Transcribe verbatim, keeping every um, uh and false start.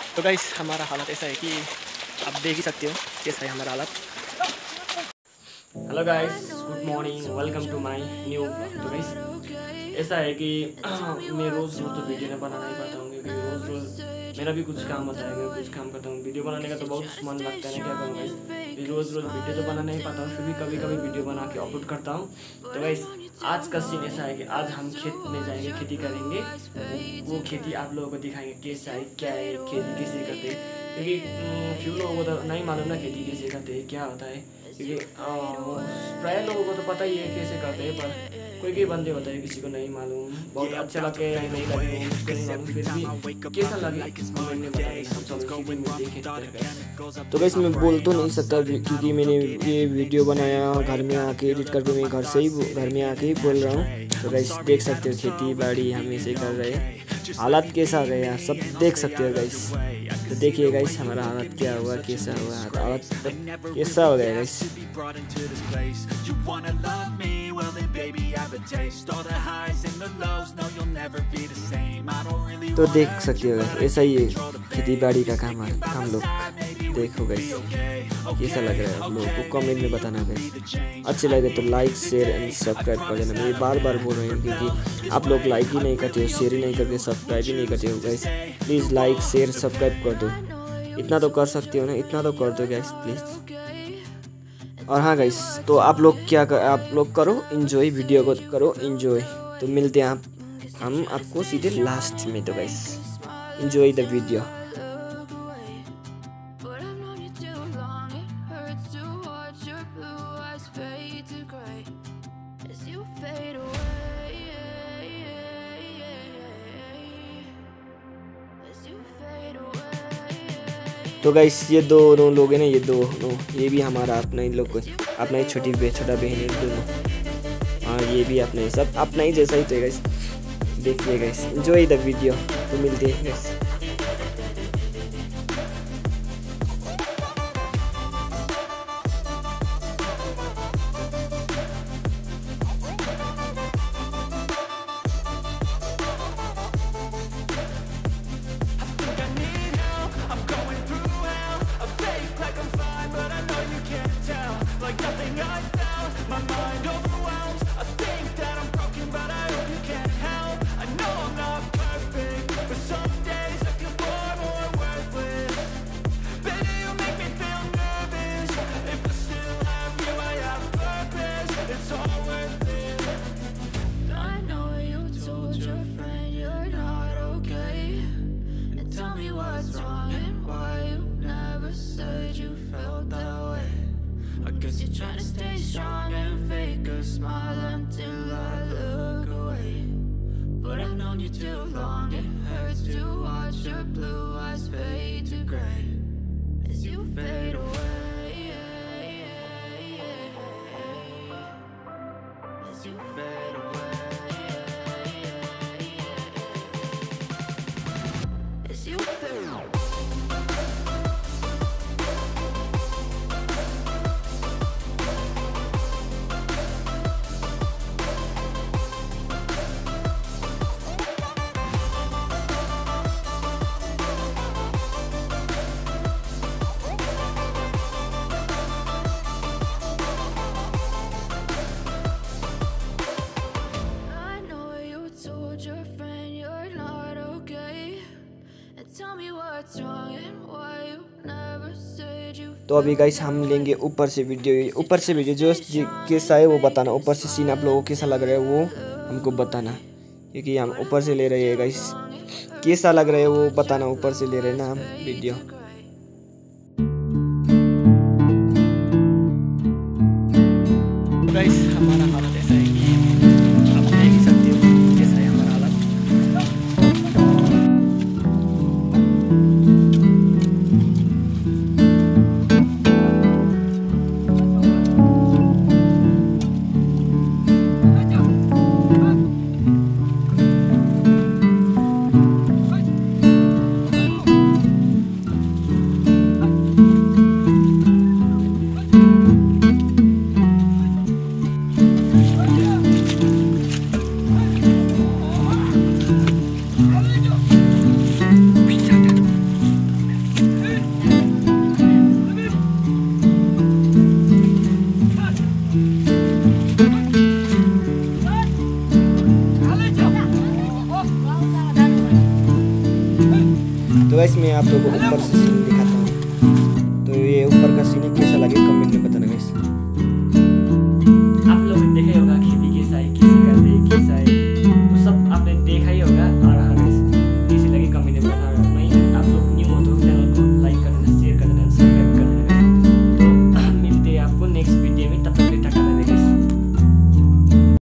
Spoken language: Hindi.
तो गाइस हमारा हालत ऐसा है कि आप देख ही सकते हो कैसा है हमारा हालत। Hello guys, good morning, welcome to my new blog. तो गाइस ऐसा है कि मैं रोज़ रोज़ तो वीडियो नहीं बना नहीं पाता हूँ, क्योंकि रोज़ रोज़ मेरा भी कुछ काम होता है, मैं कुछ काम करता हूँ। वीडियो बनाने का तो बहुत मन लगता है ना, क्या करूँ गाइस, रोज़ रोज़ वीडियो तो बना नहीं पाता हूँ, फिर भी कभी कभी वीडियो बना के अपलोड करता हूँ। तो गाइस आज का सीन ऐसा है कि आज हम खेत में जाएंगे, खेती करेंगे। वो खेती आप लोगों को दिखाएंगे कैसा है, क्या है, खेती कैसे करते हैं, क्योंकि फ्यू लोगों को तो नहीं मालूम ना खेती कैसे करते हैं, क्या होता है, क्योंकि प्राय लोगों को तो पता ही है कैसे करते हैं, पर कोई कोई बंदे होता है किसी को नहीं मालूम। बहुत अच्छा लगे या नहीं लगे उसको नहीं मालूम, फिर भी कैसा लगे कमेंट में बताइए। तो गाइस मैं बोल तो नहीं सकता क्योंकि मैंने ये वीडियो बनाया घर में आके, एडिट करके मैं घर से ही घर में आके ही बोल रहा हूँ। तो गाइस देख सकते हो खेती बाड़ी हम ऐसे कर रहे हैं, हालात कैसा गया सब देख सकते हो गाइस। तो देखिए गाइस हमारा हालत क्या हुआ, कैसा हुआ, हालत कैसा हो गया गाइस। तो देख सकते हो ऐसा ही खेती बाड़ी का काम है हम लोग। देखो गाइस कैसा लग रहा है, आप लोगों को कमेंट में बताना गाइस। अच्छे लगे तो लाइक शेयर एंड सब्सक्राइब कर देना। मैं बार बार बोल रही हूँ क्योंकि आप लोग लाइक ही नहीं करते हो, शेयर ही नहीं करते, सब्सक्राइब ही नहीं करते हो guys. Please like share subscribe कर दो, इतना तो कर सकते हो ना, इतना तो कर दो गाइस प्लीज़। और हाँ गाइस तो आप लोग क्या कर, आप लोग करो एंजॉय, वीडियो को करो एंजॉय। तो मिलते हैं आप हम आपको सीधे लास्ट में। तो गाइस एंजॉय द वीडियो। तो गाइस ये दोनों लोग हैं ना, ये दोनों, ये भी हमारा अपना ही लोग, अपना ही छोटी छोटा बहन है दोनों। हाँ ये भी अपना ही, सब अपना ही जैसा ही तो है गाइस। देखिए गाइस एंजॉय द वीडियो। तो मिलते हैं guys. You're trying to stay strong and fake a smile until I look away. But I've known you too long, it hurts to watch your blue eyes fade to gray as you fade away, as you fade away, as you fade away. तो अभी गाइस हम लेंगे ऊपर से वीडियो, ऊपर से वीडियो जो कैसा है वो बताना, ऊपर से सीन आप लोगों को कैसा लग रहा है वो हमको बताना, क्योंकि हम ऊपर से ले रहे हैं गाइस। कैसा लग रहा है वो बताना, ऊपर से ले रहे हैं ना हम वीडियो। गाइस हमारा हालत ऐसा है कि आप देख ही सकते हो कैसा है हमारा हालत। गाइस मैं आप लोगों को ऊपर से सीन